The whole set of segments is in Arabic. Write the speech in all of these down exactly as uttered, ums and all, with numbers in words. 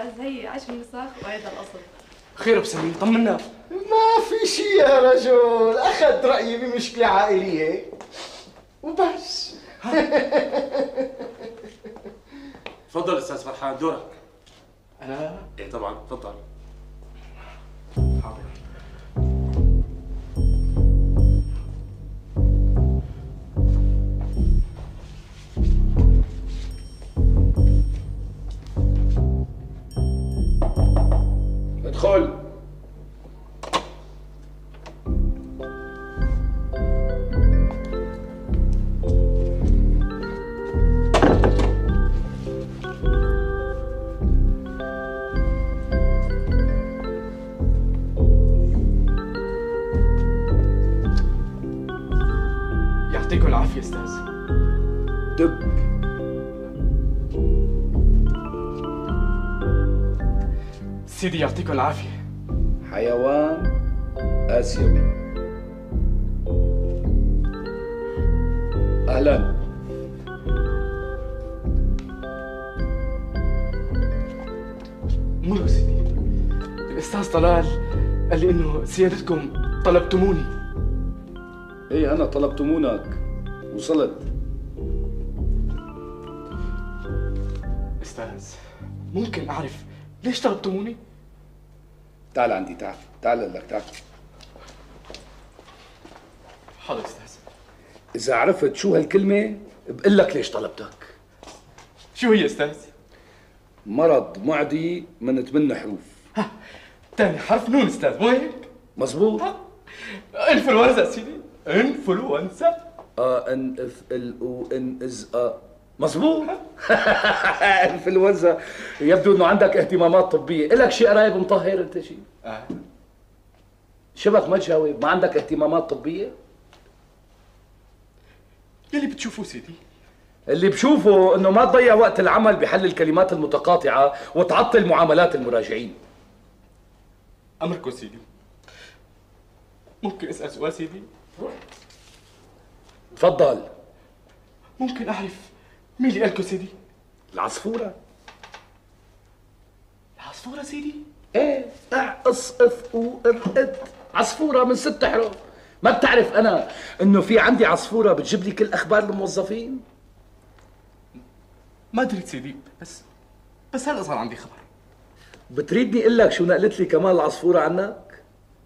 استاذ، هي عشر نسخ وهيدا الاصل. خير ابو سمير، طمنا. ما في شيء يا رجل، اخذت رايي بمشكله عائليه وبس. تفضل استاذ فرحان، دورك. انا؟ ايه طبعا، تفضل. حاضر. ادخل. يعطيكم العافيه استاذ. دب. سيدي يعطيكم العافيه. حيوان آسيوي. أهلا. مروا سيدي، الاستاذ طلال قال لي انه سيادتكم طلبتموني. ايه أنا طلبتمونك، وصلت. استاذ، ممكن اعرف ليش طلبتموني؟ تعال عندي، تعال تعال لك، تعال. حاضر استاذ. إذا عرفت شو هالكلمة بقول لك ليش طلبتك. شو هي استاذ؟ مرض معدي من ثمان حروف. ها، تاني حرف نون استاذ، مو هيك؟ مزبوط. انفلونزا سيدي، انفلونزا. اه ان اف ال او ان از ا. مزبوط. انفلونزا. يبدو انه عندك اهتمامات طبيه، الك شيء قرايب مطهر انت شيء؟ اه شبك ما تجاوب، ما عندك اهتمامات طبيه؟ يلي بتشوفوه سيدي. اللي بشوفه انه ما تضيع وقت العمل بحل الكلمات المتقاطعه وتعطل معاملات المراجعين. امركم سيدي. ممكن اسال سؤال سيدي؟ تفضل. ممكن اعرف مين اللي قالكم سيدي؟ العصفوره. العصفوره سيدي؟ ايه، اع اص اف او ار اد. عصفوره من ست حروف. ما بتعرف انا انه في عندي عصفوره بتجيب لي كل اخبار الموظفين؟ ما دريت سيدي، بس بس هلا صار عندي خبر. بتريدني اقول لك شو نقلت لي كمان العصفوره عنك؟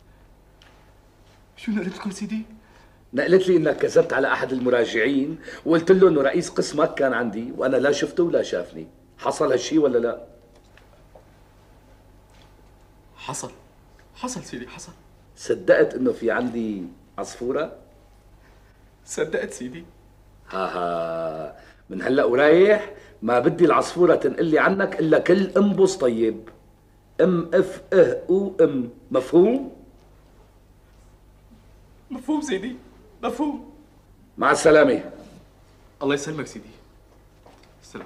شو نقلت لكم سيدي؟ نقلت لي انك كذبت على احد المراجعين وقلت له انه رئيس قسمك كان عندي وانا لا شفته ولا شافني. حصل هالشي ولا لا؟ حصل حصل سيدي، حصل. صدقت انه في عندي عصفوره؟ صدقت سيدي. ها ها، من هلا ورايح ما بدي العصفوره تنقل لي عنك الا كل انبص طيب. ام اف اه او ام، مفهوم؟ مفهوم سيدي، مفهوم. مع السلامه. الله يسلمك سيدي. السلام.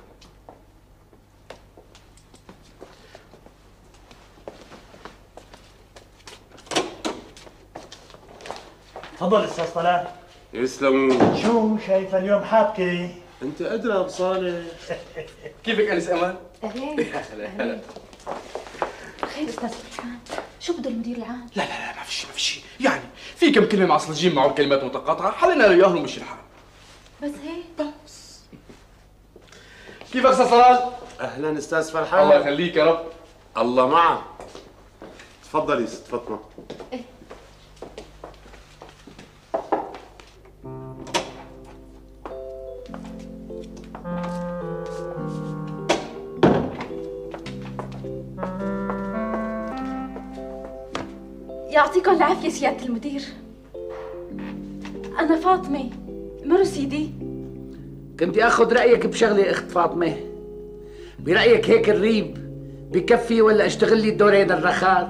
تفضل استاذ طلال. يسلموا. شو شايفه اليوم حابكه؟ انت ادرى ابو صالح. كيفك انس امان؟ اهلين اهلين. خير استاذ فرحان، شو بده المدير العام؟ لا لا لا، ما في شيء، ما في شيء، يعني في كم كلمه معصلجين معه كلمات متقاطعه، حلينا له اياهم ومشي الحال. بس هيك بس. كيفك استاذ طلال؟ اهلا استاذ فرحان. الله يخليك يا رب. الله معك. تفضلي ست فاطمه. ايه. يعطيكم العافية سيادة المدير. أنا فاطمة، مرو سيدي. كنت اخذ رايك بشغله اخت فاطمه. برايك هيك الريب بكفي ولا اشتغل لي الدورين الرخار؟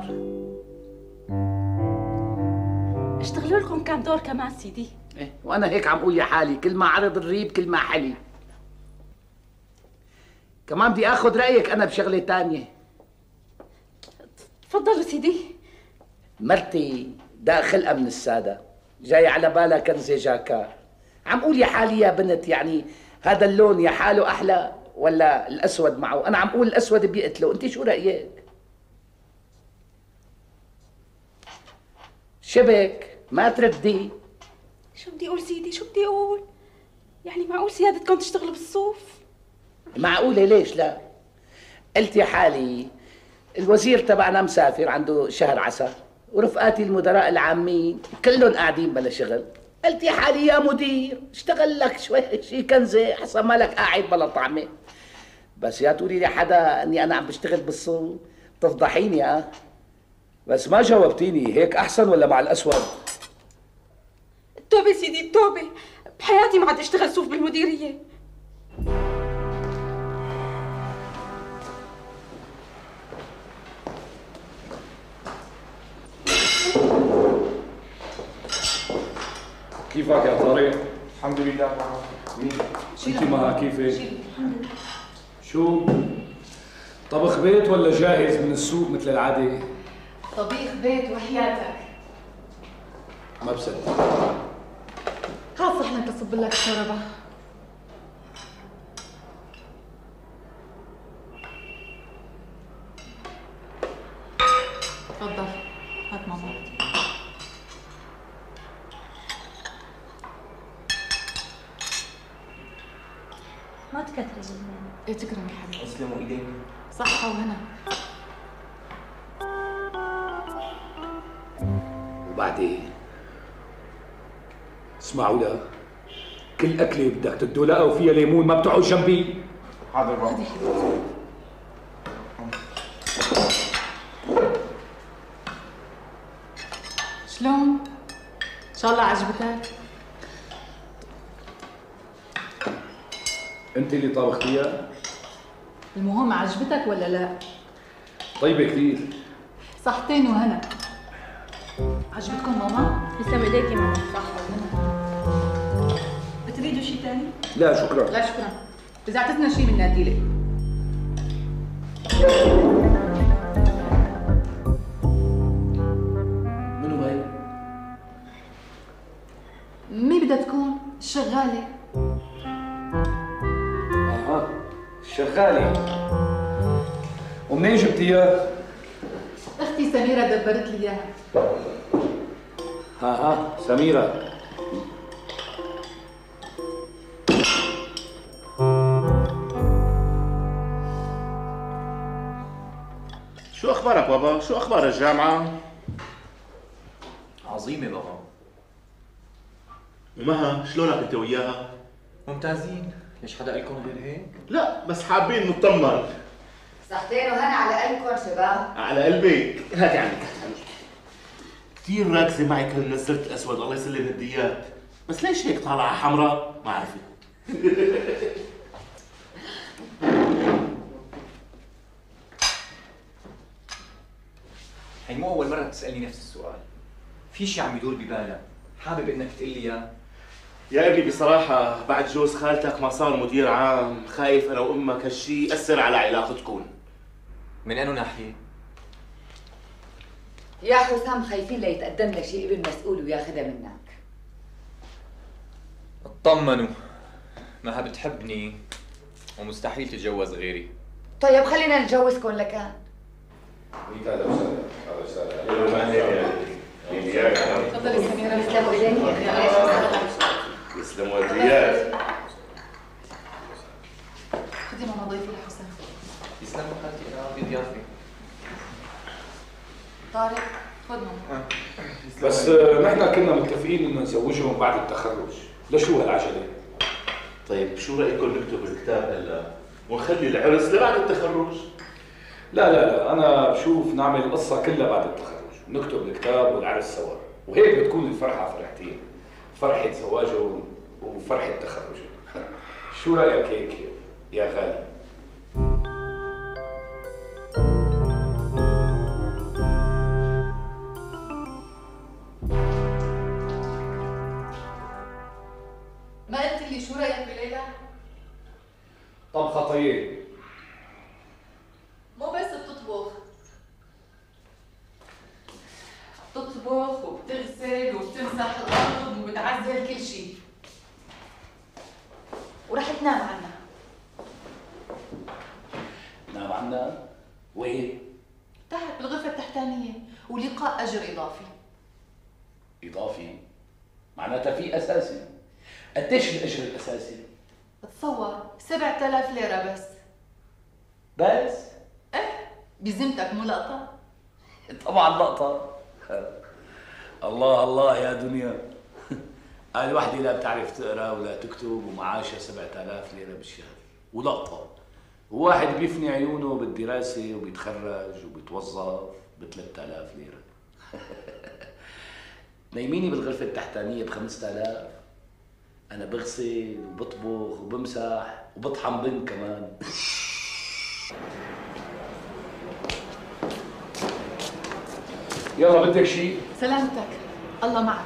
اشتغلوا لكم كم دور كمان سيدي. إيه، وانا هيك عم اقول يا حالي، كل ما عرض الريب كل ما حلي. كمان بدي اخذ رايك انا بشغله تانية. تفضلوا سيدي. مرتي دا خلقه من الساده، جاي على بالها كنزه جاكار. عم قول يا حالي يا بنت، يعني هذا اللون يا حاله احلى ولا الاسود معه؟ انا عم اقول الاسود بيقتله، انت شو رايك؟ شبك ما تردي. شو بدي اقول سيدي؟ شو بدي اقول؟ يعني معقول سيادتكم تشتغلوا بالصوف؟ معقوله ليش لا؟ قلت يا حالي الوزير تبعنا مسافر عنده شهر عسل، ورفقاتي المدراء العامين كلهم قاعدين بلا شغل. قلت يا حالي يا مدير اشتغل لك شوي شي كنزه حسب مالك قاعد بلا طعمه. بس يا تقولي لي حدا اني انا عم بشتغل بالصوف تفضحيني. ها بس ما جاوبتيني، هيك احسن ولا مع الاسود؟ التوبه سيدي التوبه، بحياتي ما عاد اشتغل صوف بالمديريه. كيفك يا طارق؟ الحمد لله. انت مها كيفك؟ شو؟ طبخ بيت ولا جاهز من السوق مثل العادة؟ طبيخ بيت وحياتك. ما بصدق. هات صحنك تصب لك الشوربة. تفضل هات ماما. ما تكتري بالله. ايه تكرم يا حبيبي. اسلموا ايديك. صحة وهنا. وبعدين اسمعوا لا، كل أكلة بدك تدلقها وفيها ليمون ما بتقعد جنبي. حاضر بابا. خذي حبيبتي. شلون؟ ان شاء الله عجبتك؟ انت اللي طابختيها؟ المهم عجبتك ولا لا؟ طيبة كثير. صحتين وهنا. عجبتكم ماما؟ يسلم ايديك يا ماما. صحة وهنا. بتريدوا شيء ثاني؟ لا شكرا. لا شكرا. إذا اعتزنا شيء من ناديلك. منو هي؟ مين بدها تكون؟ الشغالة. اها شغالة. ومنين جبتيها؟ اختي سميرة دبرت لي اياها. ها ها سميرة. شو اخبارك بابا؟ شو اخبار الجامعة؟ عظيمة بابا. ومها شلونك انت وياها؟ ممتازين. ليش حدا قالكم غير هيك؟ لا بس حابين نطمن. صحتين وهنا على قلبكم شباب. على قلبك. هاتي عنك هاتي عنك. كثير راكزة معي كل نزلت اسود الله يسلم هديات، بس ليش هيك طالعة حمراء؟ ما عرفت. هي مو أول مرة تسألني نفس السؤال. في شي عم يدور ببالك، حابب إنك تقول لي إياه؟ يا ابني بصراحة بعد جوز خالتك ما صار مدير عام، خايف أنا وأمك هالشي يأثر على علاقتكم. من أنو ناحية؟ يا حسام خايفين ليتقدم لك شيء ابن مسؤول وياخذها منك. اطمنوا، مها بتحبني ومستحيل تتجوز غيري. طيب خلينا نتجوزكم لكان. هذا وسهلا هذا وسهلا. تفضلي سميرة. يسلموا ايديك. يسلموا ايديك. خذي ماما ضيفي لحسام. يسلموا خالتي، أنا عندي ضيافة. طارق خذ ماما. بس آه، نحن كنا متفقين انه نزوجهم بعد التخرج، لشو هالعجلة؟ طيب شو رأيكم نكتب الكتاب هلا ونخلي العرس لبعد التخرج؟ لا لا لا، انا بشوف نعمل القصة كلها بعد التخرج، نكتب الكتاب والعرس سوا، وهيك بتكون الفرحة فرحتين، فرحة زواجهم وفرحة تخرجهم. شو رأيك هيك يا غالي؟ ما قلت لي شو رايك بليلى؟ طبخة طيب. مو بس بتطبخ، بتطبخ وبتغسل وبتمسح الارض وبتعزل كل شيء. ورح تنام عنها. اعطاء اجر اضافي. اضافي؟ معناتها في اساسي. قديش الاجر الاساسي؟ تصور سبعة آلاف ليرة بس. بس؟ ايه بذمتك مو لقطة؟ طبعا لقطة. الله الله يا دنيا. قال وحدة لا بتعرف تقرا ولا تكتب ومعاشها سبعة آلاف ليرة بالشهر ولقطة. وواحد بيفني عيونه بالدراسة وبيتخرج وبيتوظف ب ثلاثة آلاف ليرة. نايميني بالغرفة التحتانية ب خمسة آلاف. أنا بغسل وبطبخ وبمسح وبطحن بن كمان. يلا بدك شيء؟ سلامتك، الله معك.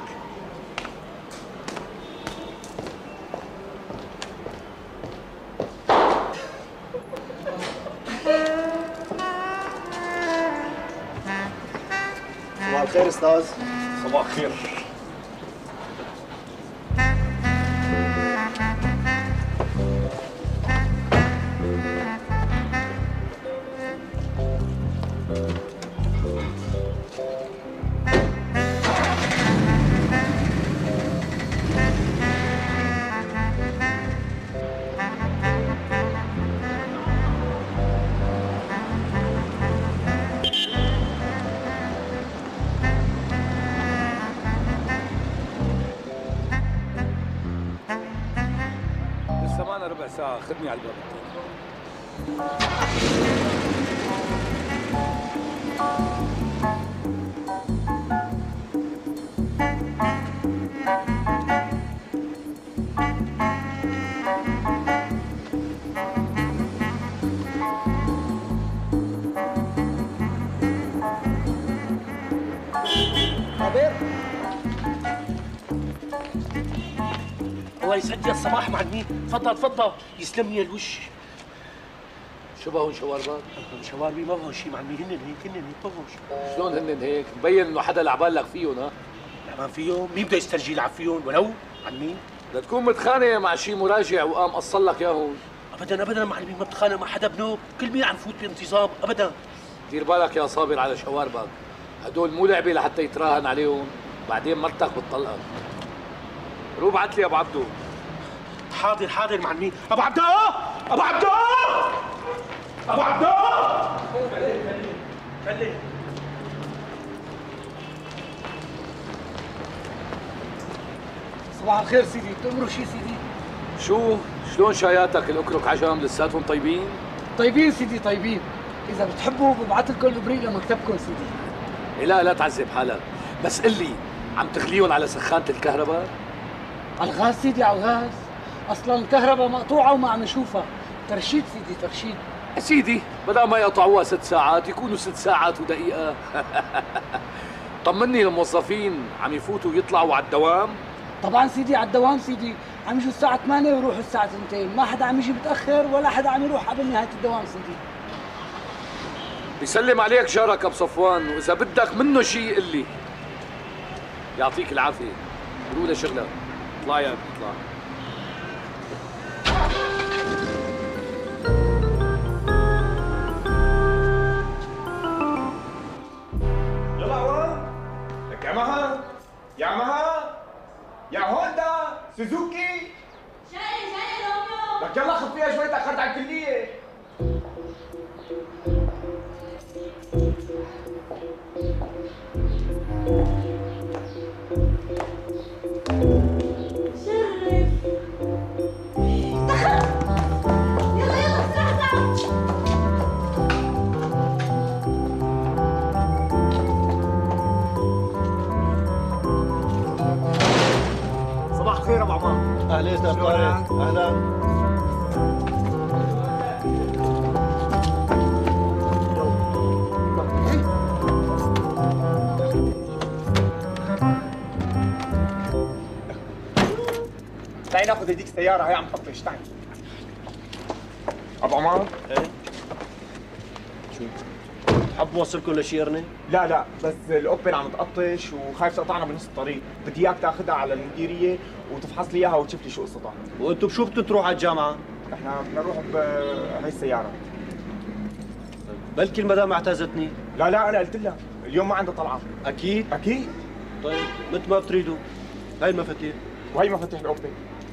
صباح الخير استاذ. صباح الخير. ربع ساعة خدني على الباب خبير الله يسعد يا الصباح معلمين. تفضل تفضل يسلم لي الوش. شو بهون شواربات؟ شواربي ما بهون شيء معلمين، هن هيك هن ما بهون شيء. شلون هن هيك؟ مبين انه حدا لعبان لك فيهم. ها؟ لعبان فيهم؟ مين بده يسترجي يلعب فيهم ولو معلمين؟ بدك تكون متخانق مع شي مراجع وقام قصر لك اياهم. ابدا ابدا معلمين ما بتخانق مع حدا بنوب، كل مين عم فوت بانتظام ابدا. دير بالك يا صابر على شواربك، هدول مو لعبه لحتى يتراهن عليهم، بعدين مرتك بتطلقك. روح ابعت لي ابو عبدو. حاضر حاضر معلمين. ابو عبدو ابو عبدو ابو عبدو قوم عليه كلم كلم. صباح الخير سيدي، بتأمروا شي سيدي؟ شو؟ شلون شاياتك الأكرك عجم لساتهم طيبين؟ طيبين سيدي طيبين، إذا بتحبوا ببعث لكم الإبريق لمكتبكم سيدي. إيه لا لا تعذب حالك، بس قل لي عم تغليهم على سخانة الكهرباء؟ على الغاز سيدي على الغاز، أصلاً الكهرباء مقطوعة وما عم نشوفها، ترشيد سيدي ترشيد. يا سيدي بدل ما يقطعوها ست ساعات يكونوا ست ساعات ودقيقة. طمني الموظفين عم يفوتوا ويطلعوا على الدوام؟ طبعاً سيدي على الدوام سيدي، عم يجوا الساعة ثمانية ويروحوا الساعة اثنتين، ما حدا عم يجي متأخر ولا حدا عم يروح قبل نهاية الدوام سيدي. بيسلم عليك جارك ابو صفوان، واذا بدك منه شيء قل لي. يعطيك العافيه، روح لشغلك. اطلع يا ابني اطلع. يلا عوام، لك ياماها ياماها يا هوندا سوزوكي. جاي جاي روميو. لك يلا خذ فيها شوي، تاخرت على الكليه. صباح الخير ابو عمار. اهلا استاذ طارق. اهلا. تعي ناخذ هديك السياره هي عم تطفش. تعي ابو عمار. ايه شو؟ حب اوصلكم لشيرني؟ لا لا بس الاوبن عم تقطش وخايف تقطعنا بنص الطريق، بدي اياك تاخذها على المديريه وتفحص لي اياها وتشوف لي شو قصتها. وانتم بشو بدكم تروحوا على الجامعه؟ احنا بدنا نروح بهي السياره. بلكي المدام اعتزتني. لا لا انا قلت لها اليوم ما عنده طلعه. اكيد اكيد. طيب مثل ما بتريدوا. هاي المفاتيح. وهي مفاتيح الاوبن.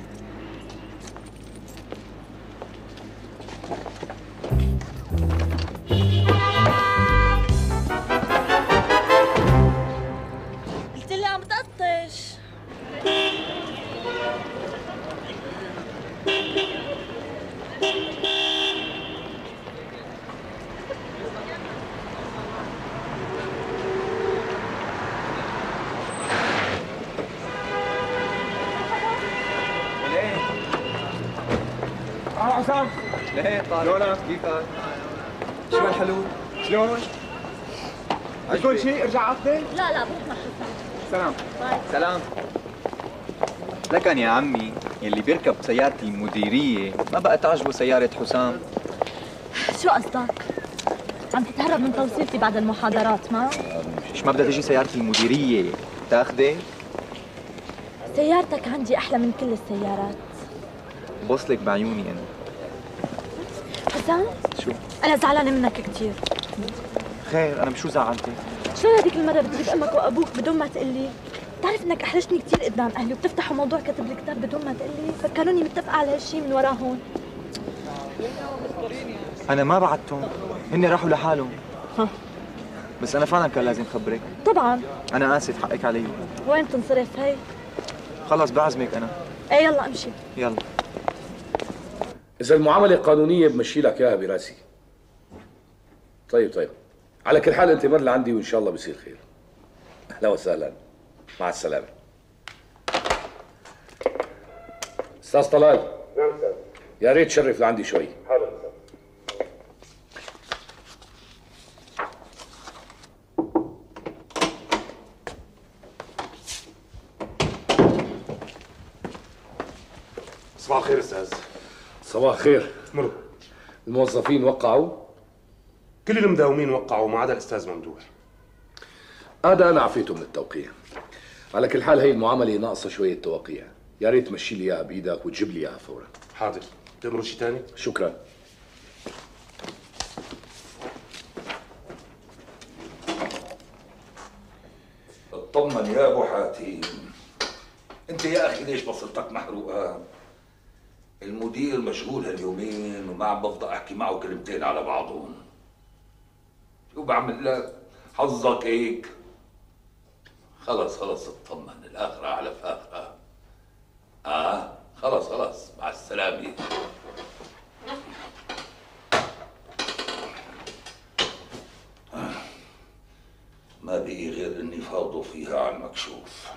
قلت لي عم بتقطش. اه حسام. ليه طارق؟ كيفك؟ شو هالحلو؟ شلون؟ بتقول شيء ارجع عطني؟ لا لا بروح مع حسام. سلام. باي. سلام. لكن يا عمي يلي بيركب سيارة المديرية ما بقى تعجبه سيارة حسام. شو قصدك؟ عم تتهرب من توصيلتي بعد المحاضرات ما؟ مش ما بدها تجي سيارة المديرية تاخذي؟ سيارتك عندي أحلى من كل السيارات. بوصلك بعيوني أنا. حسام؟ شو؟ أنا زعلانة منك كثير. خير أنا بشو زعلتي؟ شلون هذيك المرة بتجيب أمك وأبوك بدون ما تقلي؟ بتعرف إنك أحرجتني كثير قدام أهلي وبتفتحوا موضوع كتب الكتاب بدون ما تقلي؟ فكروني متفقة على هالشيء من وراهم. أنا ما بعتهم، هن راحوا لحالهم. ها. بس أنا فعلا كان لازم خبرك. طبعا. أنا آسف حقك علي. وين تنصرف هي؟ خلص بعزمك أنا. إيه يلا امشي. يلا. إذا المعاملة قانونية بمشي لك إياها براسي. طيب طيب. على كل حال أنت مر لعندي وإن شاء الله بصير خير. أهلا وسهلا. مع السلامة. أستاذ طلال. نعم أستاذ. يا ريت تشرف لعندي شوي. حاضر. صباح الخير استاذ. صباح الخير. مروا. الموظفين وقعوا؟ كل المداومين وقعوا ما عدا الاستاذ ممدوح. هذا انا عفيته من التوقيع. على كل حال هي المعامله ناقصه شويه توقيع، يا ريت تمشي لي اياها بايدك وتجيب لي اياها فورا. حاضر. تأمروا شيء ثاني؟ شكرا. اطمن يا ابو حاتم. انت يا اخي ليش بصيرتك محروقه؟ المدير مشغول هاليومين وما عم بفضل احكي معه كلمتين على بعضهم. شو بعمل لك؟ حظك هيك. خلص خلص اطمن، الاخره على فاخره. اه خلص خلص مع السلامه. ما بقي غير اني فاضوا فيها على المكشوف.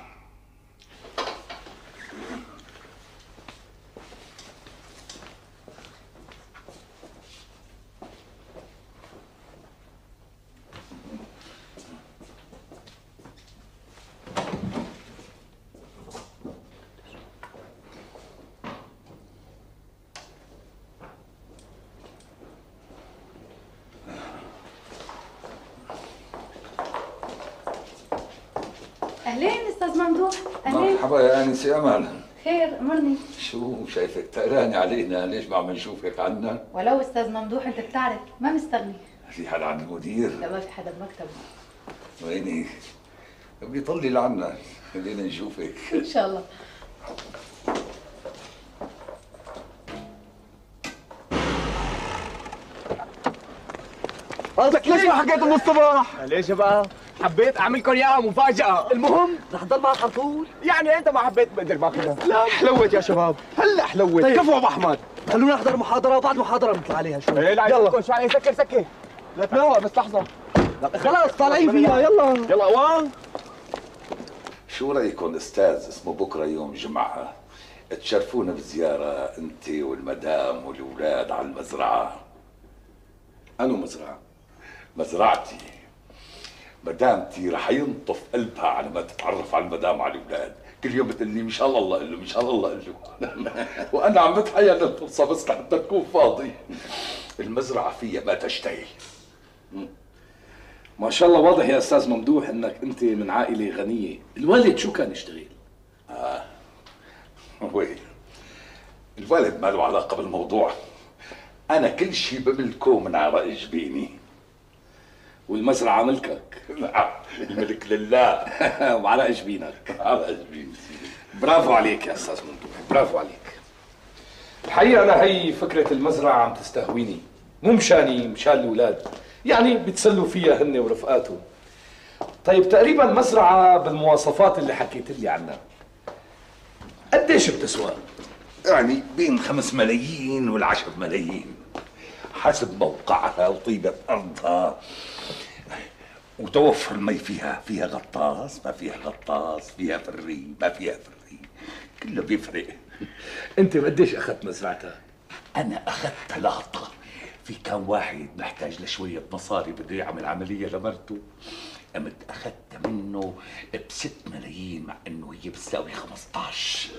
اهلين استاذ ممدوح. اهلين. مرحبا يا انسه امل. خير امرني. شو شايفك تقراني علينا؟ ليش ما عم نشوفك عنا؟ ولو استاذ ممدوح انت بتعرف ما مستغني. في حدا عند المدير؟ لا ما في حدا بمكتبه. ويني؟ بدي طلي لعنا، خلينا نشوفك. ان شاء الله. قصدك ليش ما حكيت من الصبح؟ ليش بقى؟ حبيت اعملكم اياها مفاجأة. المهم رح ضل معك على طول؟ يعني انت ما حبيت بقدر باخذها. لا حلوت يا شباب، هلا حلوت. طيب. كفو ابو احمد. خلونا نحضر محاضرة وبعد محاضرة نطلع عليها شوي. ايه لا يلا شو عليه سكر سكر. لا تنوع بس لحظة. خلاص طالعين فيها يلا. يلا وان. شو رايكم استاذ؟ اسمه بكره يوم جمعه، تشرفونا بزياره انت والمدام والاولاد على المزرعه. أنو مزرعة؟ مزرعتي. مدامتي رح ينطف قلبها على ما تتعرف على المدام على الاولاد، كل يوم بتقول لي ان شاء الله الله قل له ان شاء الله قل له. وانا عم بتحيا للفرصه بس لحتى تكون فاضي. المزرعه فيها ما تشتهي. ما شاء الله واضح يا استاذ ممدوح انك انت من عائله غنيه. الوالد شو كان يشتغل؟ اه وين الوالد ما له علاقه بالموضوع. انا كل شيء بملكه من عراء جبيني. والمزرعة ملكك. نعم، الملك لله. وعلى جبينك. على جبيني. برافو عليك يا استاذ ممدوح، برافو عليك. الحقيقة أنا هي فكرة المزرعة عم تستهويني، مو مشاني، مشان الأولاد، يعني بيتسلوا فيها هن ورفقاتهم. طيب تقريبا مزرعة بالمواصفات اللي حكيت لي عنها قديش بتسوى؟ يعني بين خمس ملايين والعشر ملايين حسب موقعها وطيبة أرضها وتوفر المي فيها. فيها غطاس ما فيها غطاس، فيها فري ما فيها فري، كله بيفرق. أنت قديش أخذت مزرعتها؟ أنا أخذت ثلاثة. في كان واحد محتاج لشوية مصاري بده يعمل عملية لمرته، قمت أخذت منه بست ملايين مع إنه هي بتساوي خمسطعش.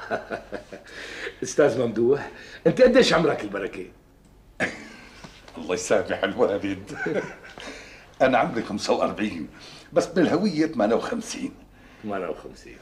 استاذ ممدوح، انت قديش عمرك البركه؟ الله يسامح الوالد. انا عمري خمسة وأربعين بس بالهويه ثمانية وخمسين. ثمانية وخمسين.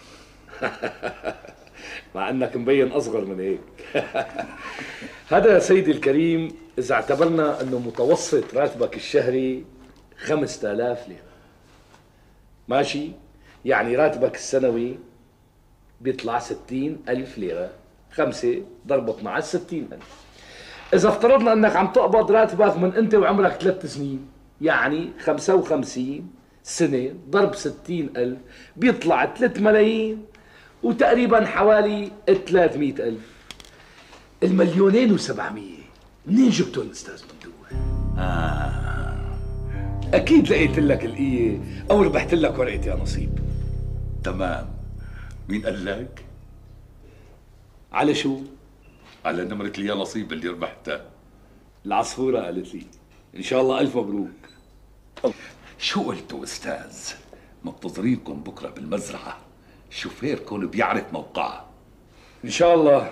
مع انك مبين اصغر من هيك. هذا يا سيدي الكريم اذا اعتبرنا انه متوسط راتبك الشهري خمسة آلاف ليره. ماشي؟ يعني راتبك السنوي بيطلع ستين ألف ليرة، خمسة ضربت مع الستين ألف. إذا افترضنا أنك عم تقبض راتبك من أنت وعمرك ثلاث سنين، يعني خمسة وخمسين سنة ضرب ستين ألف بيطلع ثلاث ملايين وتقريبا حوالي ثلاثمئة ألف. المليونين وسبعمية منين جبتهم أستاذ ممدوح؟ آه أكيد لقيت لك القية أو ربحت لك ورقة يا نصيب. تمام. مين قال لك؟ على شو؟ على نمرة لي يا نصيب اللي ربحتها. العصفورة قالت لي. إن شاء الله ألف مبروك. شو قلتوا أستاذ؟ منتظرينكم بكرة بالمزرعة، شوفيركم بيعرف موقعها. إن شاء الله.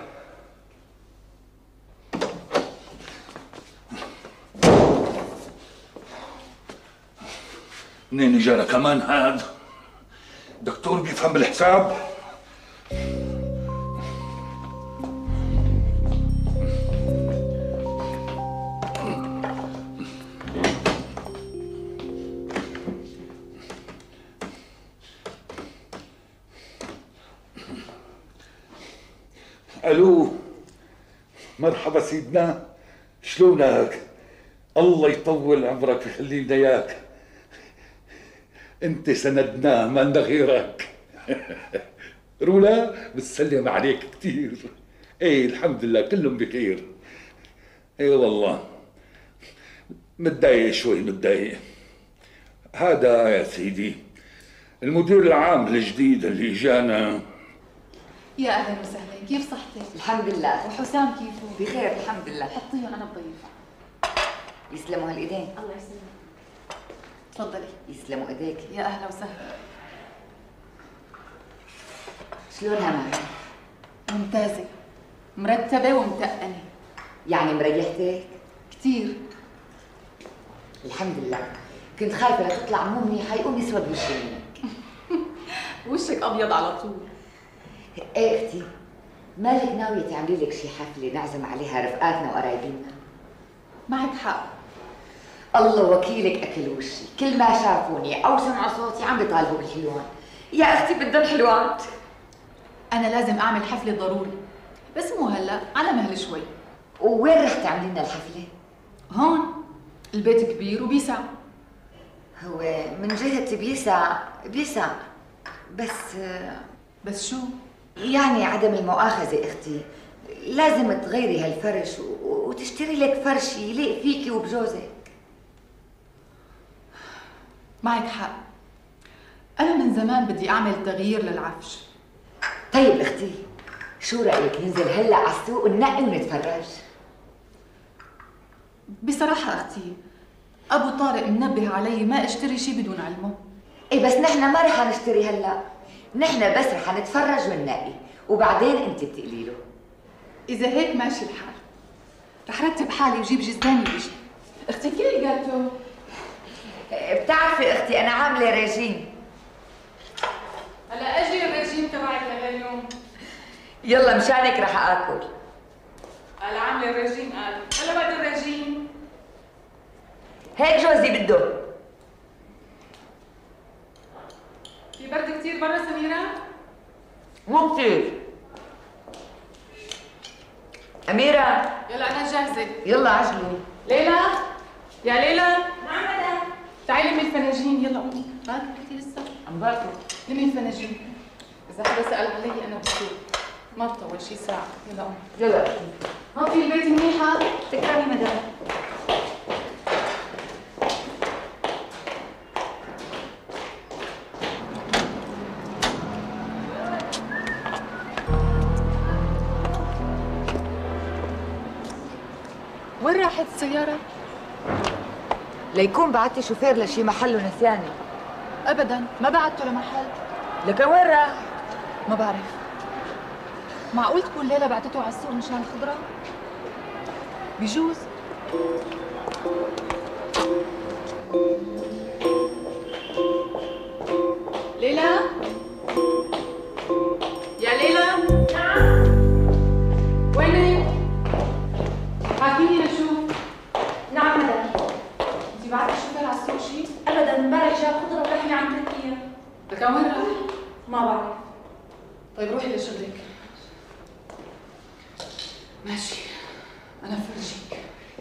منين اجانا كمان هاد؟ دكتور بيفهم بالحساب؟ الو، مرحبا سيدنا، شلونك؟ الله يطول عمرك ويخلي لنا اياك. انت سندنا ما لنا غيرك. رولا بتسلم عليك كثير. ايه الحمد لله كلهم بخير. ايه والله متضايق شوي متضايق. هذا يا سيدي المدير العام الجديد اللي جانا. يا اهلا وسهلا، كيف صحتك؟ الحمد لله. وحسام كيفه؟ بخير الحمد لله. حطيه انا بضيفه. يسلموا هالايدين. الله يسلمك. تفضلي. يسلموا ايديك. يا اهلا وسهلا. شلونها معي؟ ممتازة، مرتبة ومتقنة. يعني مريحتك؟ كثير. الحمد لله، كنت خايفة لا تطلع مو منيحة يقوم يسود وشي منك. وشك أبيض على طول. ايه اختي، مالك ناوية تعملي لك شي حفلة نعزم عليها رفقاتنا وقرايبينا؟ معك حق. الله وكيلك اكل وشي، كل ما شافوني او سمعوا صوتي عم بيطالبوا بالحلوان. يا اختي بدهم حلوان. أنا لازم أعمل حفلة ضروري، بس مو هلا، على مهل شوي. ووين رح تعملي لنا الحفلة؟ هون، البيت كبير وبيسع. هو من جهة بيسع بيسع، بس بس شو؟ يعني عدم المؤاخذة اختي، لازم تغيري هالفرش وتشتري لك فرش يليق فيكي وبجوزك. معك حق، أنا من زمان بدي أعمل تغيير للعفش. طيب اختي، شو رأيك ننزل هلا على السوق وننقي ونتفرج؟ بصراحة اختي، أبو طارق منبه علي ما اشتري شي بدون علمه. ايه بس نحن ما رح نشتري هلا، نحن بس رح نتفرج وننقي وبعدين انت بتقلي له. إذا هيك ماشي الحال، رح رتب حالي وجيب جزداني وجي. اختي كيف الجاتو؟ بتعرفي اختي أنا عاملة ريجيم. هلا أجي الرجيم تبعك لهاليوم. يلا مشانك رح آكل. قال عاملة الرجيم قال، هلا بعد الرجيم. هيك جوزي بده. في برد كثير برا سميرة؟ مو كثير. أميرة يلا أنا جاهزة. يلا عجلوا. ليلى يا ليلى. نعم مدام. تعالي لمي الفناجين يلا قومي. ما كنتي لسه؟ عم باكل. لمي الفناجين. إذا حدا سأل علي أنا بسوق. ما بطول شي ساعة. يلا قومي. يلا. هاتي البيت منيحة. تكرمي مدام. وين راحت السيارة؟ ليكون بعتي شوفير لشي محل ونسياني. أبداً، ما بعته لمحل. لكن وين راح؟ ما بعرف. معقول تكون ليلى بعتته على السوق مشان الخضرة؟ بجوز. ليلى؟ يا ليلى؟ نعم. وينك؟ حاكيني لشوف. نعم مدام. انتي بعتي الشوفير على السوق شي؟ ابدا امبارح جاب خضره ولحمه عم تركيا. لك وين راح؟ ما بعرف. طيب روحي لشغلك. ماشي انا فرجيك.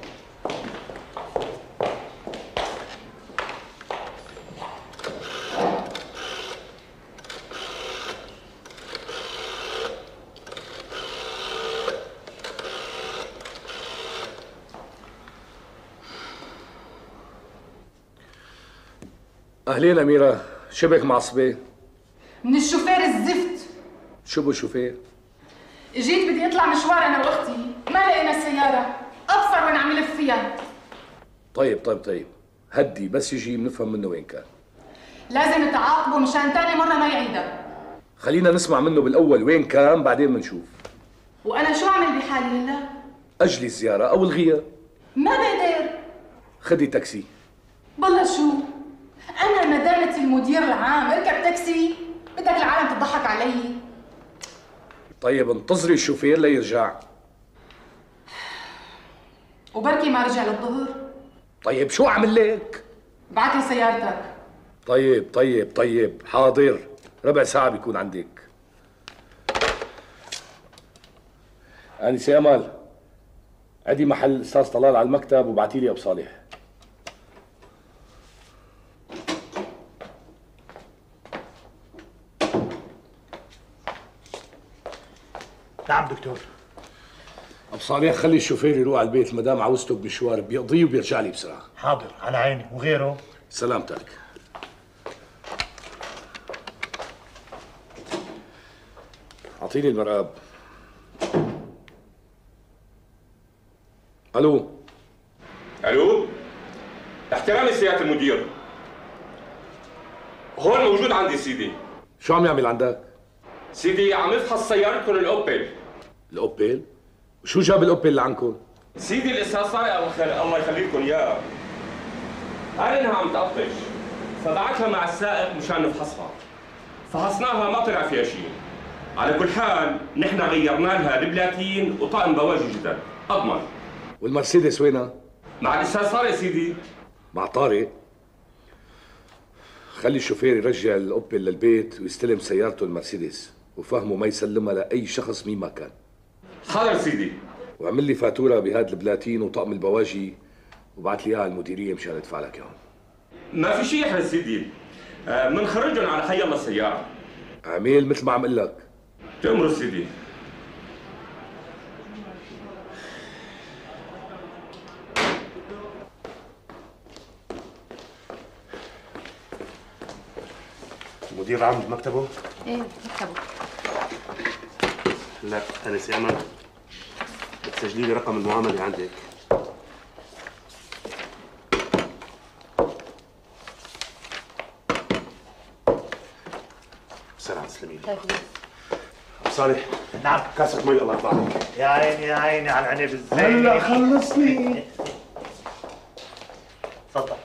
أهلين أميرة، شبك معصبة؟ من الشوفير الزفت. شو بو شوفير؟ اجيت بدي اطلع مشوار انا واختي، ما لقينا السيارة، ابصر وين عم يلف فيها. طيب طيب طيب، هدي بس يجي بنفهم منه وين كان. لازم تعاقبه مشان تاني مرة ما يعيدها. خلينا نسمع منه بالأول وين كان بعدين بنشوف. وأنا شو أعمل بحالي هلا؟ أجلي الزيارة أو الغيها. ما بقدر. خدي تاكسي. بالله شو؟ أنا مدامة المدير العام، اركب تاكسي؟ بدك العالم تضحك علي؟ طيب انتظري الشوفير ليرجع. وبركي ما رجع للظهر. طيب شو أعمل لك؟ بعت لي سيارتك. طيب طيب طيب حاضر، ربع ساعة بيكون عندك. أنسة أمل، عدي محل الأستاذ طلال على المكتب وبعتي لي أبو صالح. نعم دكتور. أبو صالح خلي الشوفير يروح على البيت، المدام عاوزته بمشوار بيقضيه وبيرجع لي بسرعة. حاضر على عيني. وغيره؟ سلامتك. أعطيني المرآب. ألو. ألو. احترامي سيادة المدير. هون موجود عندي سيدي. شو عم يعمل عندك؟ سيدي عم يفحص سيارتكم الأوبل. الأوبل؟ وشو جاب الأوبل اللي عندكم؟ سيدي الأستاذ صالح الله يخليكم إياه قال إنها عم تقطش، فبعتها مع السائق مشان نفحصها. فحصناها ما طلع فيها شيء. على كل حال نحن غيرنا لها البلاتين وطقم بواجي جديد، أضمن. والمرسيدس وينها؟ مع الأستاذ طارق سيدي. مع طارق؟ خلي الشوفير يرجع الأوبل للبيت ويستلم سيارته المرسيدس، وفهمه ما يسلمها لأي شخص مين ما كان. حاضر سيدي. واعمل لي فاتورة بهاد البلاتين وطقم البواجي وبعت لي اياها على المديرية مشان ادفع لك اياهم. ما في شيء يحرز سيدي، بنخرجهم على حي الله السيارة. عميل مثل ما عم اقول لك. تأمر سيدي. المدير عام مكتبه؟ ايه مكتبه. لا أنسة أمل، بتسجلي لي رقم المعاملة عندك. بسرعة تسلمي لي. طيب صالح. نعم. كاسة مي الله يرضى عليك. يا عيني يا عيني على العنب الزين. هلا خلصني. تفضل.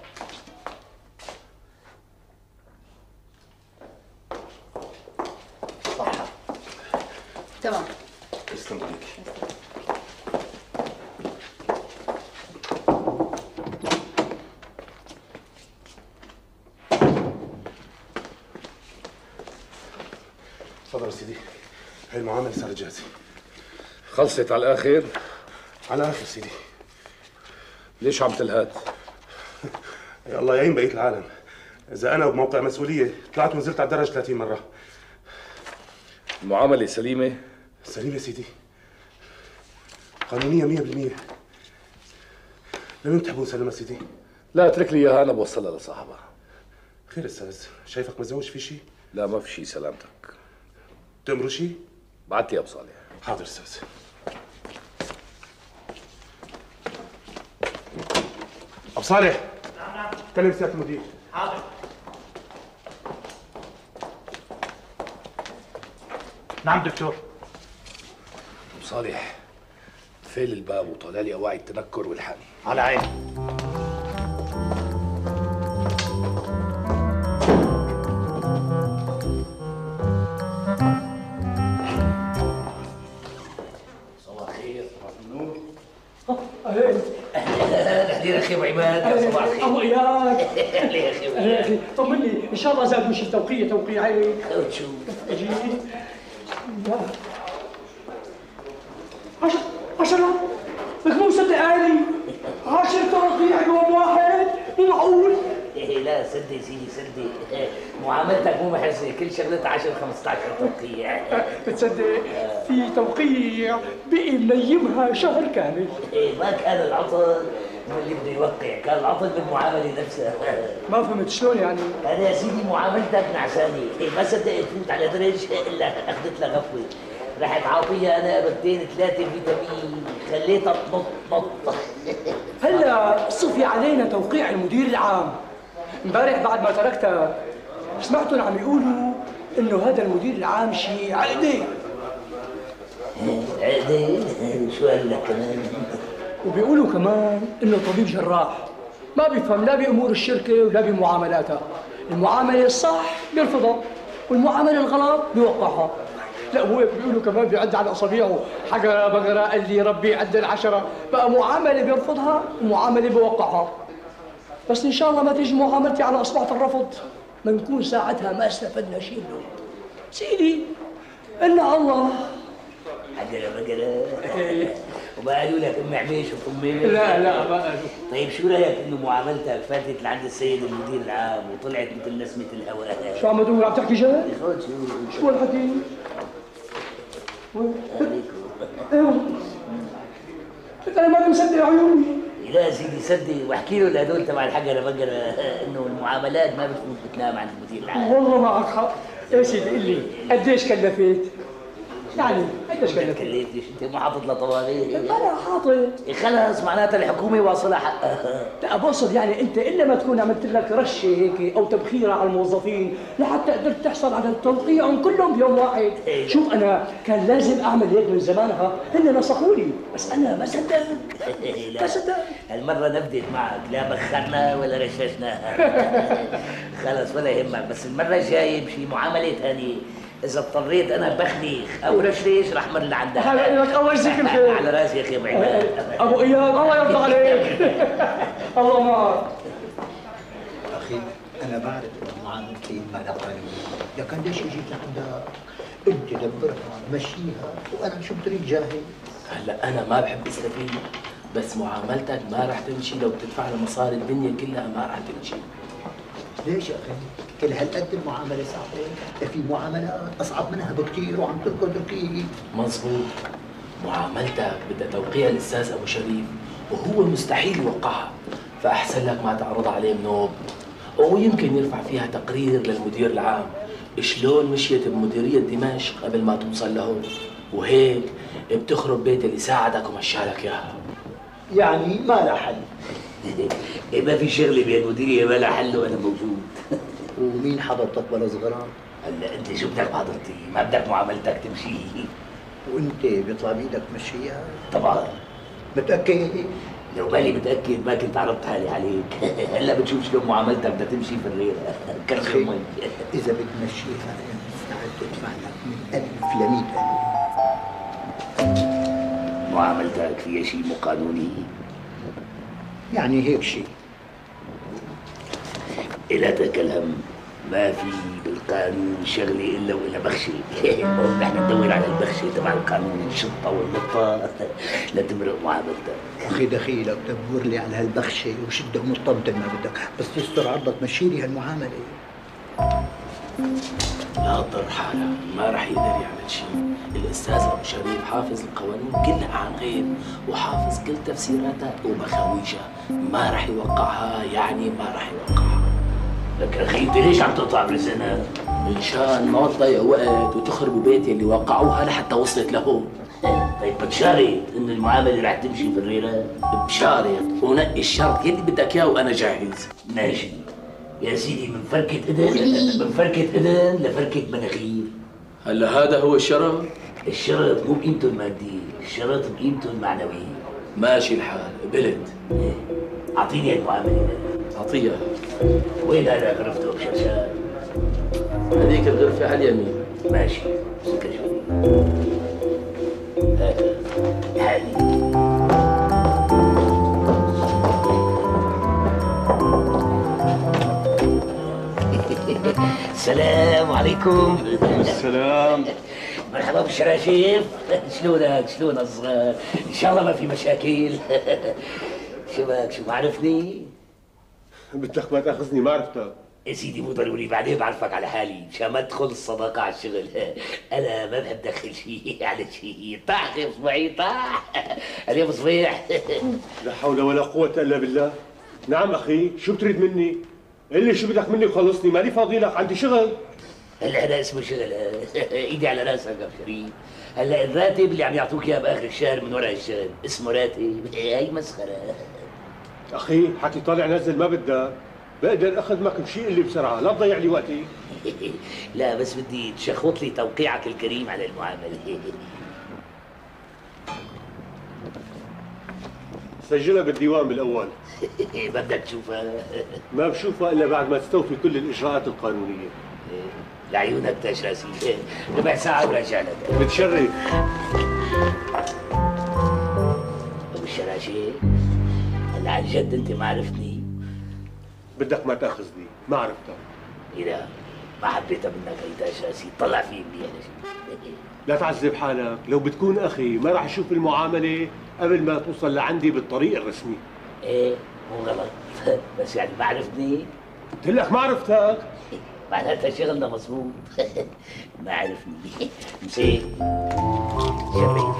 صحة. تمام. تسلم عليك. تفضل يا سيدي، هي المعامله صارت جاهزه. خلصت على الاخر؟ على الاخر سيدي. ليش عم تلهات؟ يا الله يعين بقيه العالم، اذا انا بموقع مسؤوليه طلعت ونزلت على الدرج ثلاثين مره. المعامله سليمه؟ سليمه سيدي، قانونيه مية بالمية. لمين بتحبون سلمها سيدي؟ لا اترك لي اياها، انا بوصلها لصاحبها. خير استاذ، شايفك متزوج في شيء؟ لا ما في شيء سلامتك. تأمروا شيء؟ بعت لي ابو صالح. حاضر استاذ. ابو صالح. نعم نعم. كلم سياده المدير. حاضر. نعم دكتور. ابو صالح فيل الباب وطلع لي اواعي التنكر والحن. على عيني. اهلا اخي ابو عماد. يا صباح الخير. ابو اياد. اهلا يا اخي. اهلا يا اخي، طمني ان شاء الله زادوا شي توقيع توقيعين. خذ شوف. اجي عشر عشرة لك مو مصدق عيني. عشر توقيع يوم واحد، مو معقول. إيه لا صدق سيدي صدق، معاملتك مو محرزه، كل شغلتها عشرة خمسة عشر توقيع. بتصدق في توقيع بقي منيمها شهر كامل. إيه ما كان العطل هو اللي بده يوقع، كان العطل بالمعامله نفسها. ما فهمت شلون يعني؟ انا يا سيدي معاملتك نعسانه، إيه ما صدقت تفوت على درج الا اخذت لها غفوه، رحت عاطيها انا ابرتين ثلاثه فيتامين خليتها تنط نط. هلا صفي علينا توقيع المدير العام. امبارح بعد ما تركتها سمعتهم عم يقولوا انه هذا المدير العام شيء عقده. عقده؟ شو قال لك كمان؟ وبيقولوا كمان انه طبيب جراح ما بيفهم لا بامور الشركه ولا بمعاملاتها. المعامله الصح بيرفضها والمعامله الغلط بيوقعها. لا هو بيقولوا كمان بيعد على اصابعه حجره بقره قال لي ربي عد العشره، بقى معامله بيرفضها ومعامله بيوقعها. بس ان شاء الله ما تيجي معاملتي على اصبعة الرفض، بنكون ساعتها ما استفدنا شيء منه. سيدي الا الله. حجره بقره. وما قالوا لك ام عميش وطمينه؟ لا لا ما قالوا. طيب شو رايك انه معاملتك فاتت لعند السيد المدير العام وطلعت مثل نسمه الهواء؟ شو عم تقول؟ عم تحكي جد؟ خذ شو شو هالحكي؟ ايوه انا ما مصدق عيوني. لا سيدي صدق واحكي له لهدول تبع الحجره بقره انه المعاملات ما بتفوت بتنام عند المدير العام. والله معك حق. يا سيدي قل لي قديش كلفت؟ يعني قديش كلفت؟ كلفتش انت ما حاطط لها طوارئ؟ انا حاطط. خلص معناتها الحكومه واصلها حقها. لا بقصد يعني انت الا ما تكون عملت لك رشه هيك او تبخيره على الموظفين لحتى قدرت تحصل على توقيعهم كلهم بيوم واحد. شوف انا كان لازم اعمل هيك من زمانها، هن نصحوا لي بس انا ما صدقت. ما صدقت. هالمره نبدت معك، لا بخرنا ولا رششناها. خلص ولا يهمك، بس المره الجايه بشي معامله ثانيه إذا اضطريت أنا بخنيخ أو رشريش رح مر لعندك. هلا لك الله يجزيك الخير. على راسي يا أخي أبو عماد. أبو إياد الله يرضى عليك. الله معك. أخي أنا بعرف إنه معاملتي ما لها قانون، لكن ليش جيت لعندك؟ أنت دبرها مشيها وأنا شو بتريد جاهز؟ هلا أنا ما بحب استفيد، بس معاملتك ما رح تمشي لو بتدفع لها مصاري الدنيا كلها ما رح تمشي. ليش يا أخي؟ كل هالقد المعاملة صعبة، في معاملات أصعب منها بكثير وعم تركض ركيب. مظبوط، معاملتك بدها توقيع الأستاذ أبو شريف وهو مستحيل يوقعها، فأحسن لك ما تعرض عليه منوب، ويمكن يرفع فيها تقرير للمدير العام شلون مشيت بمديرية دمشق قبل ما توصل لهون، وهيك بتخرب بيت اللي ساعدك ومشالك إياها. يعني ما لها حل. ما في شغله بالمديريه ما لها حل وانا موجود. ومين حضرتك ولا صغران؟ هلا انت شو بدك بحضرتي؟ ما بدك معاملتك تمشي؟ وانت بيطلع بايدك تمشيها؟ طبعا. متاكد؟ لو ماني متاكد ما كنت عرضت حالي عليك. هلا بتشوف شلون معاملتك بدها تمشي في الريره. كرش المي. اذا بتمشيها انا مستعد ادفع لك من ألف لمئة ألف. معاملتك فيها شيء مو قانوني؟ يعني هيك شيء. لا تاكل هم، ما في بالقانون شغله الا والا بخشه. المهم نحن ندور على البخشه تبع القانون الشطه والنطه لتمرق معاملتك. اخي دخيلك دبر لي على هالبخشه وشدها ونطه مثل ما بدك، بس تستر عرضك مشي لي هالمعامله. لا تضر حالك، ما رح يقدر يعمل شيء. الاستاذ ابو شريف حافظ القوانين كلها عن غيب وحافظ كل تفسيراتها ومخاويشها، ما رح يوقعها يعني ما رح يوقعها. لك اخي انت ليش عم تقطع بلسانك؟ مشان ما تضيع وقت وتخربوا بيت اللي وقعوها لحتى وصلت لهون. طيب بتشارط انه المعامله رح تمشي في الريره؟ بشارط ونقي الشرط يلي بدك اياه وانا جاهز. ماشي يا سيدي، من فركة اذن من فركة اذن لفركة مناخير. هلا هذا هو الشرط؟ الشرط مو بقيمته المادية، الشرط بقيمته المعنوية. ماشي الحال، قبلت. ايه اعطيني هالمعاملة. اعطيها. وين هذا غرفته بشرشار؟ هذيك الغرفة على اليمين. ماشي، سكر شوي. هذا حالي. السلام عليكم. السلام. مرحبا بالشراشيف. شلونك شلون الصغار؟ ان شاء الله ما في مشاكل. شو بك شو بعرفني؟ بدك ما تاخذني ما عرفتك. يا سيدي مو ضروري، بعدين بعرفك على حالي مشان ما تدخل الصداقة على الشغل. انا ما بحب ادخل شيء على شيء. طاح يا صبعي طاح. اليوم صبيح. لا حول ولا قوة الا بالله. نعم اخي، شو بتريد مني؟ قل لي شو بدك مني وخلصني، مالي فاضي لك، عندي شغل. هلا هذا اسمه شغل. ايدي على راسك يا شريف. هلا الراتب اللي عم يعطوك اياه باخر الشهر من وراء الشغل اسمه راتب؟ هي مسخره. اخي حكي طالع نزل ما بدك، بقدر اخدمك بشيء اللي بسرعه، لا تضيع لي وقتي. لا بس بدي تشخط لي توقيعك الكريم على المعامله. سجلها بالديوان بالاول. ما بدك تشوفها؟ ما بشوفها الا بعد ما تستوفي كل الاجراءات القانونيه. لعيونك تشرسي. ربع ساعه وراجع لك. بتشرف. ابو الشراشي، هلا عن جد انت ما عرفتني؟ بدك ما تاخذني، ما عرفتك. إذا ما حبيتها منك هي تشرسي، طلع في مني انا. لا تعذب حالك، لو بتكون اخي ما راح اشوف المعامله قبل ما توصل لعندي بالطريق الرسمي. ايه مو غلط. بس يعني ما عرفتني؟ قلت لك ما عرفتك. معناتها شغلنا مظبوط. ما عرفني. مسيت. شريف.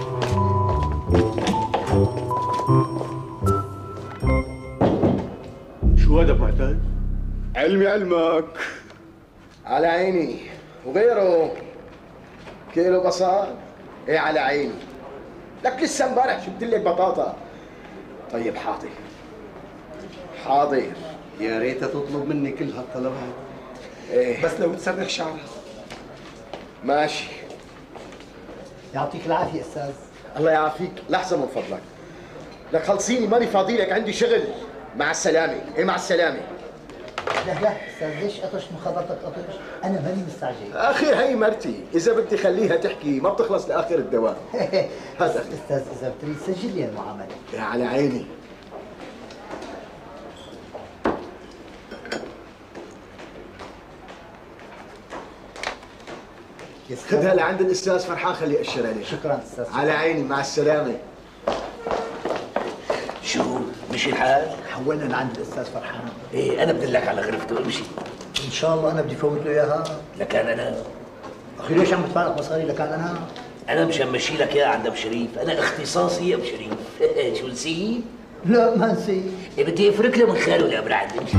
شو هذا معتاد؟ علمي علمك. على عيني وغيره. كيلو بصل؟ ايه على عيني. لك لسه امبارح جبت لك بطاطا. طيب حاضر حاضر. يا ريتها تطلب مني كل هالطلبات. ايه بس لو تسرح شعرها. ماشي. يعطيك العافية أستاذ. الله يعافيك. لحظة من فضلك. لك خلصيني ماني فاضي لك، عندي شغل. مع السلامة. ايه مع السلامة. لا لا أستاذ، ليش قطش مخابرتك قطش؟ أنا ماني مستعجل. أخي هي مرتي، إذا بدي خليها تحكي ما بتخلص لآخر الدوام. هذا أستاذ إذا بتريد سجل لي المعاملة. يا على عيني. خذها لعند الاستاذ فرحان خليه يأشر عليك. شكرا استاذ. على عيني مع السلامه. شو مش الحال؟ حولنا لعند الاستاذ فرحان. ايه انا بدلك على غرفته، امشي. ان شاء الله انا بدي فوت له اياها. لكان انا اخي ليش عم تفارق مصاري لكان انا؟ انا مش همشي لك اياها عند ابو شريف، انا اختصاصي ابو شريف. شو نسيت؟ لا ما نسيت. إيه بدي افرك له من خاله لابرعد. امشي.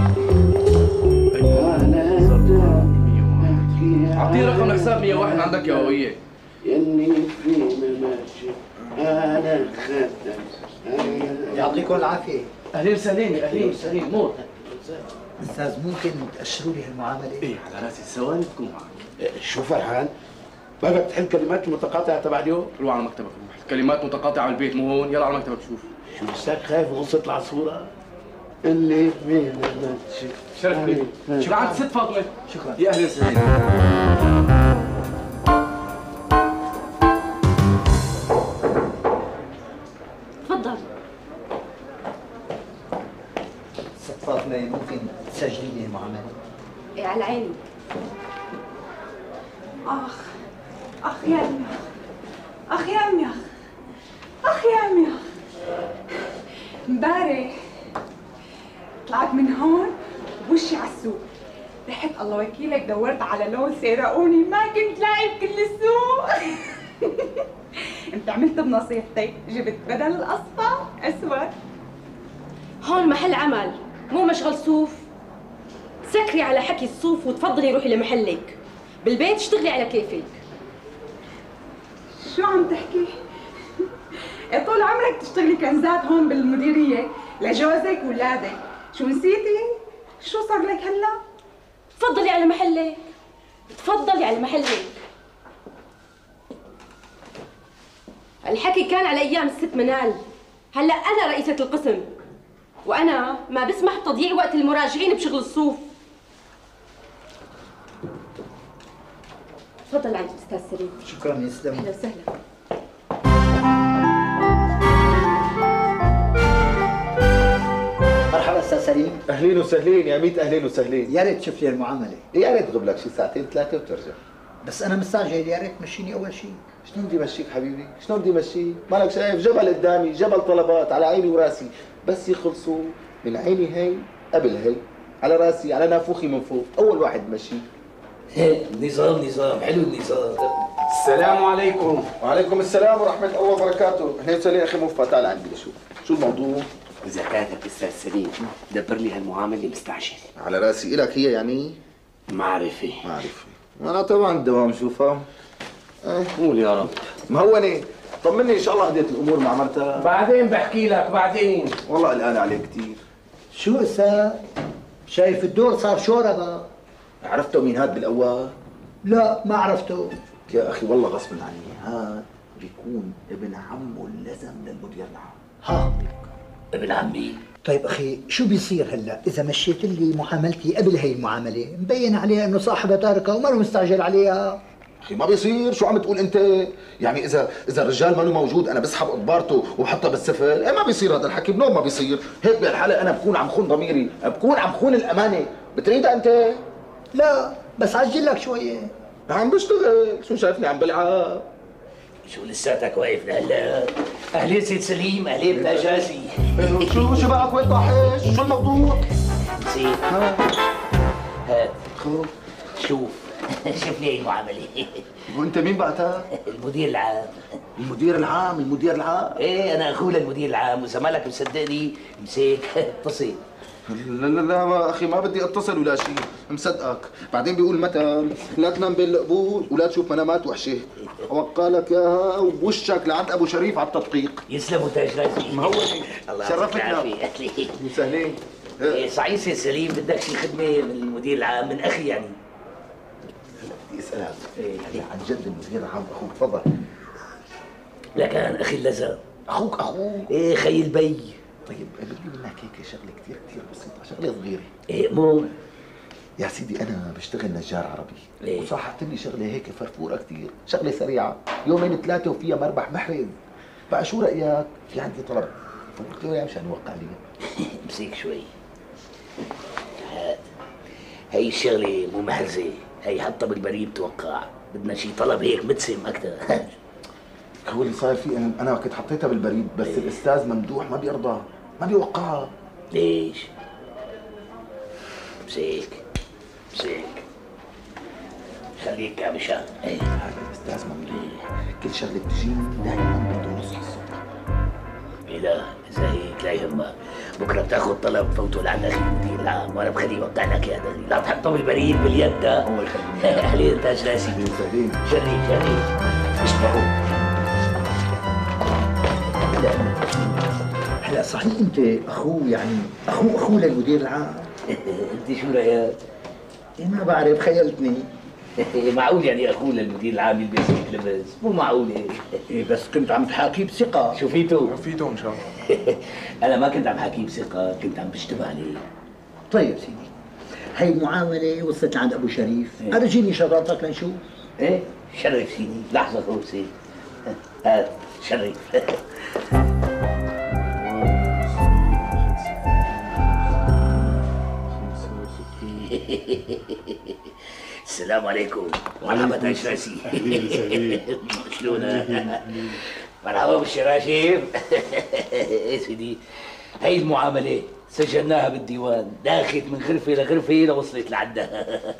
اعطيه رقم الحساب مية وواحد عندك يا هوية. يلي فينا ماشي انا الخدم. يعطيكم العافيه. اهلين وسهلين اهلين وسهلين موت. استاذ ممكن تأشروا لي هالمعامله؟ ايه على راسي، ثواني تكون معك. شو فرحان؟ ما بدك تحل كلمات متقاطعه تبع اليوم؟ روح على مكتبك روح، كلمات متقاطعه بالبيت مو هون، يلا على مكتبك شوف. شو لساك خايف غصت العصفوره؟ اللي فينا ماشي. شرف لي. شو عند ست فاطمه؟ شكرا. يا اهلين وسهلين. تفضل. ست فاطمه ممكن تسجلي لي المعامله؟ ايه على عيني. اخ اخ يا امي اخ يا امي اخ اخ يا امي اخ امبارح طلعت من هون وشي على السوق، رحت الله وكيلك دورت على لون سرقوني ما كنت لاقي بكل السوق. انت عملت بنصيحتي، جبت بدل الاصفر اسود. هون محل عمل مو مشغل صوف. سكري على حكي الصوف وتفضلي روحي لمحلك، بالبيت اشتغلي على كيفك. شو عم تحكي؟ طول عمرك تشتغلي كنزات هون بالمديرية لجوزك وولادك، شو نسيتي؟ شو صار لك هلا؟ تفضلي على محلك، تفضلي على محلك. الحكي كان على ايام الست منال، هلا انا رئيسة القسم، وانا ما بسمح بتضييع وقت المراجعين بشغل الصوف. تفضل عند الاستاذ سليم. شكرا يا سلام. اهلا وسهلا. مرحبا استاذ سليم. اهلين وسهلين يا ميت، اهلين وسهلين. يا ريت تشوف لي المعامله. يا ريت تغيب لك شي ساعتين ثلاثه وترجع. بس انا مستعجل، يا ريت تمشيني اول شيء. شلون بدي امشيك حبيبي؟ شلون بدي امشيك؟ مالك شايف جبل قدامي، جبل طلبات على عيني وراسي، بس يخلصوا من عيني هي قبل هي، على راسي على نافوخي من فوق، اول واحد بمشي. نظام نظام حلو النظام. السلام عليكم. وعليكم السلام ورحمه الله وبركاته. اهلين وسهلين اخي موفى، تعال عندي لشوف شو الموضوع. زكاتك استاذ سليم، دبر لي هالمعامله مستعجل. على راسي، الك هي يعني؟ معرفه معرفه. انا طبعا الدوام شوفها. ايه قول يا رب. مهونة، طمني ان شاء الله هديت الامور مع مرتها. بعدين بحكي لك بعدين. والله قلقان عليك كثير. شو استاذ؟ شايف الدور صار شوربه. عرفته مين هاد بالاول؟ لا ما عرفته. يا اخي والله غصب عني، هاد بيكون ابن عمه اللزم للمدير العام. ها ابن عمي. طيب اخي شو بيصير هلا اذا مشيت لي معاملتي قبل هي المعامله؟ مبين عليها انه صاحبها تاركه وما له مستعجل عليها. اخي ما بيصير، شو عم تقول انت؟ يعني اذا اذا الرجال ماله موجود انا بسحب اطبارته وبحطها بالسفل؟ ايه ما بيصير هذا الحكي، بنوم ما بيصير، هيك بهالحاله انا بكون عم خون ضميري، بكون عم خون الامانه، بتريدها انت؟ لا بس عجل لك شويه. عم بشتغل، شو شايفني عم بلعب؟ شو لساتك واقف لهلا؟ اهلين سيد سليم، اهلين بالاجازي. شو شو بقى وين طاحش؟ شو الموضوع؟ نسيت. هات خذ شوف شوف لي المعامله. وانت مين بقى؟ المدير العام. المدير العام، المدير العام؟ ايه انا اخوه للمدير العام، واذا مالك مصدقني امسك اتصل. لا لا لا ما اخي ما بدي اتصل ولا شيء، مصدقك، بعدين بيقول مثل لا تنام بين القبور ولا تشوف منامات وحشه، اوقالك اياها وبوشك لعند ابو شريف على التدقيق. يسلموا تاج راسي. ما هو الله شرفتنا. مسهلين. إيه صحيح سيد سليم، بدك شي خدمه من المدير العام من اخي يعني؟ بدي اسالك إيه يعني عن جد المدير العام اخوك، تفضل. لكن اخي اللزم. اخوك اخوك؟ ايه خي البي. طيب بدي منك هيك شغله كثير كثير بسيطه، شغله صغيره. ايه مو يا سيدي انا بشتغل نجار عربي. ليه؟ وصحت لي شغله هيك فرفوره كثير، شغله سريعه، يومين ثلاثه وفيها مربح محرز. بقى شو رايك؟ في عندي طلب، فقلت له يا مشان نوقع لي. امسك شوي. هات هي الشغله مو محرزه، هي حطها بالبريد توقع، بدنا شي طلب هيك متسم اكثر. هو اللي صاير فيه انا كنت حطيتها بالبريد بس ليه؟ الاستاذ ممدوح ما بيرضى، ما بيوقعها. ليش؟ امسك امسك خليك يا مشان. ايه هذا الاستاذ ممدوح كل شغله بتجيني دائما بده نص حصه. إيه لا اذا هيك لا يهمك، بكره بتاخذ طلب فوته لعند اخي المدير العام وانا بخليه يوقع لك يا دغري، لا تحطه بالبريد باليد ده. الله يخليك. اهلين تاج راسي. سهلين. شريك شريك اشتغلوا. هلا صحيح انت اخوه يعني اخو اخوه للمدير العام؟ انت شو رايك؟ إيه ما بعرف، خيلتني. معقول يعني اخوه للمدير العام يلبس هيك لبس؟ مو معقول. إيه بس كنت عم تحاكيه بثقه. شو فيتو؟ فيتو ان شاء الله. انا ما كنت عم حكيه بثقه، كنت عم بشتبه عليه. طيب سيدي، هي المعامله وصلت لعند ابو شريف، ارجيني شغلتك لنشوف. ايه شرف سيدي، لحظه خوسي. هات شرف. السلام عليكم. مرحبا تاج راسي. اهلين وسهلين. شلونك؟ مرحبا بالشراشير. ايه سيدي، هي المعاملة سجلناها بالديوان، داخت من غرفة لغرفة لوصلت لعندك.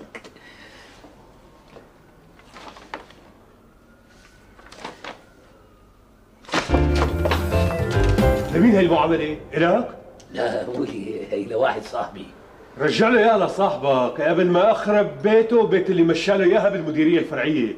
لمين هي المعاملة؟ إلك؟ لا قولي هي لواحد صاحبي. رجع له اياها لصاحبك قبل ما اخرب بيته بيت اللي مشى له اياها بالمديرية الفرعية.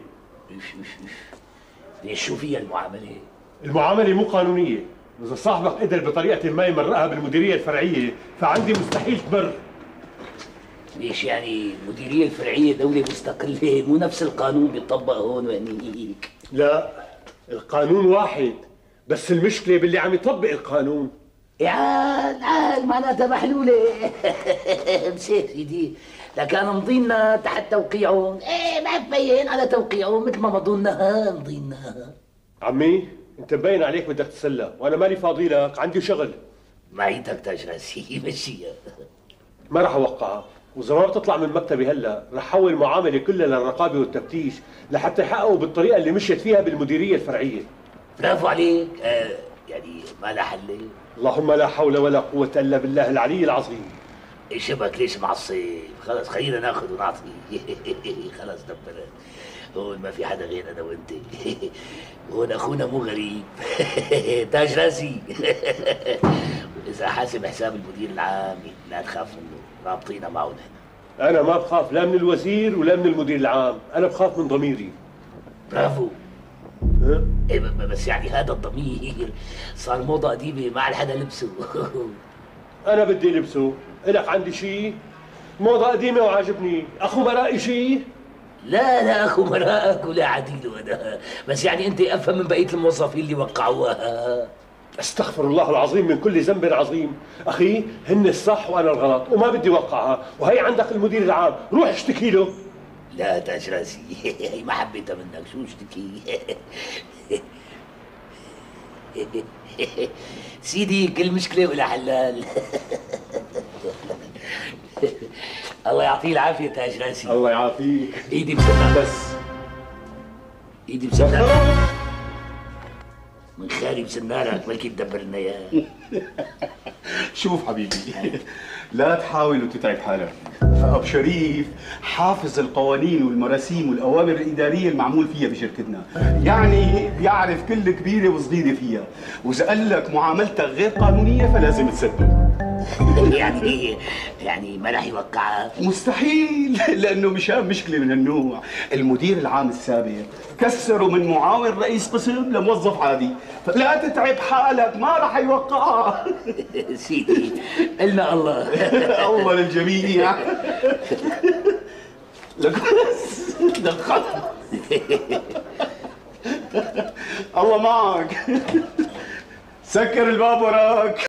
ليش شو فيها المعاملة؟ المعاملة مو قانونية، إذا صاحبك قدر بطريقة ما يمرقها بالمديرية الفرعية فعندي مستحيل تمر. ليش يعني المديرية الفرعية دولة مستقلة، مو نفس القانون بيطبق هون وهنيك؟ لا، القانون واحد، بس المشكلة باللي عم يطبق القانون. عال عال معناتها محلولة. مسيت سيدي، لكان مضينا تحت توقيعهم، ايه ما تبين على توقيعهم مثل ما مضونا مضينا. عمي، انت مبين عليك بدك تتسلى، وانا مالي فاضي لك، عندي شغل. معيتك تاج راسي، مشيها. ما راح اوقعها، واذا ما بتطلع من مكتبي هلا راح حول المعامله كلها للرقابه والتفتيش لحتى يحققوا بالطريقه اللي مشيت فيها بالمديريه الفرعيه. برافو عليك. آه يعني ما لها حل. اللهم لا حول ولا قوه الا بالله العلي العظيم. ايش شبك ليش معصب؟ خلص خلينا ناخذ ونعطي. خلص دبرت. هون ما في حدا غير انا وانت. هون اخونا مو غريب. تاج راسي. واذا حاسب حساب المدير العام لا تخاف منه، رابطينا معه نحن. انا ما بخاف لا من الوزير ولا من المدير العام، انا بخاف من ضميري. برافو. إيه بس يعني هذا الضمير صار موضة قديمة ما عاد حدا لبسه. انا بدي لبسه، الك عندي شيء؟ موضة قديمة وعاجبني، اخو مرائي شيء؟ لا لا اخو مرائك ولا عديل وانا، بس يعني انت افهم من بقية الموظفين اللي وقعوها. استغفر الله العظيم من كل ذنب عظيم، اخي هن الصح وانا الغلط وما بدي وقعها، وهي عندك المدير العام، روح اشتكي له. لا تاج راسي، هي ما حبيتها منك، شو اشتكي؟ سيدي كل مشكلة ولا حلال. الله يعطيه العافية تاج راسي. الله يعافيك. ايدي مسنانة بس. ايدي مسنانة. من خالي مسنانك بلكي تدبر لنا اياه. شوف حبيبي، لا تحاول وتتعب حالك. أب شريف حافظ القوانين والمراسيم والأوامر الإدارية المعمول فيها بشركتنا، يعني بيعرف كل كبيرة وصغيرة فيها، وإذا قال لك معاملتك غير قانونية فلازم تصدق. يعني يعني ما رح يوقعها؟ مستحيل، لأنه مشان مشكلة من هالنوع، المدير العام السابق كسروا من معاون رئيس قسم لموظف عادي، فلا تتعب حالك ما رح يوقعها. سيدي قلنا الله. الله للجميع. لك بس دخلت. الله معك. سكر الباب وراك.